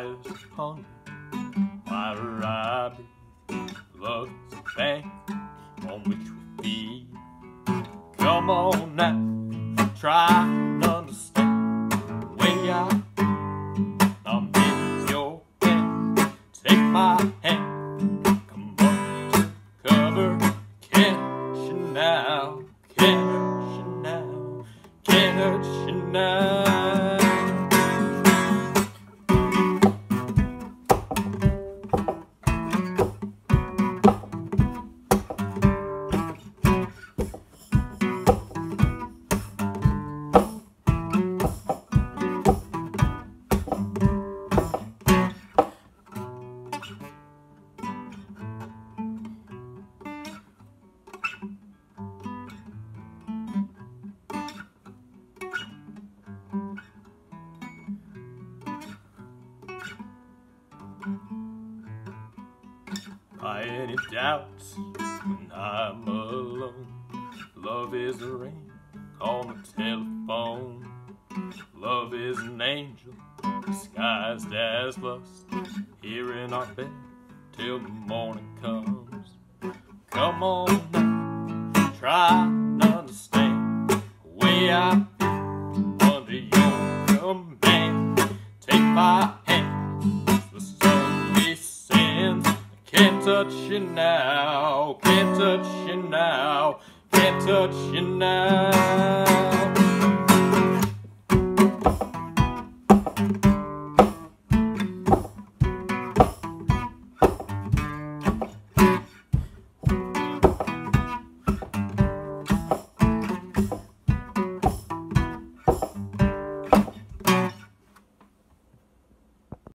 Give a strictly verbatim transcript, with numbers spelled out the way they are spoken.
eyes upon you, my rabbit loves the bank on which we feed. Come on now, try and understand the way I I'm in your hand. Take my hand, come on to cover. Can't you now, can't you now, can't you now? By any doubts when I'm alone, love is a ring on the telephone. Love is an angel disguised as lust, here in our bed till the morning comes. Come on now, try and understand the way I feel under your command. Take my hand, the sun descends. Can't touch you now, can't touch you now, can't touch you now.